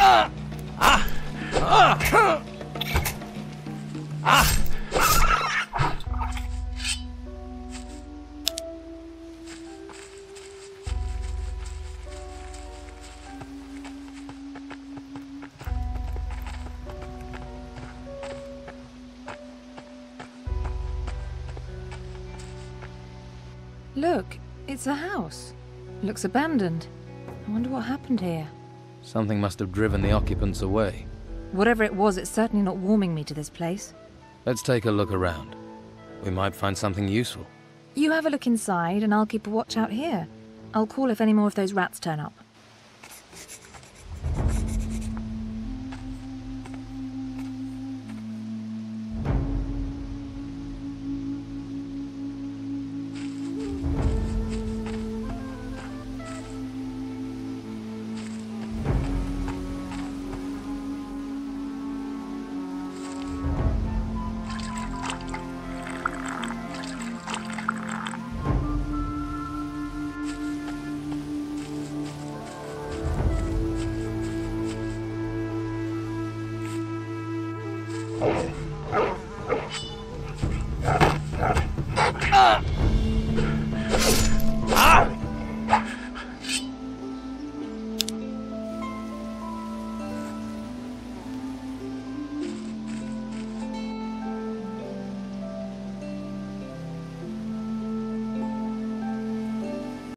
Look, it's a house. Looks abandoned. I wonder what happened here. Something must have driven the occupants away. Whatever it was, it's certainly not warming me to this place. Let's take a look around. We might find something useful. You have a look inside, and I'll keep a watch out here. I'll call if any more of those rats turn up.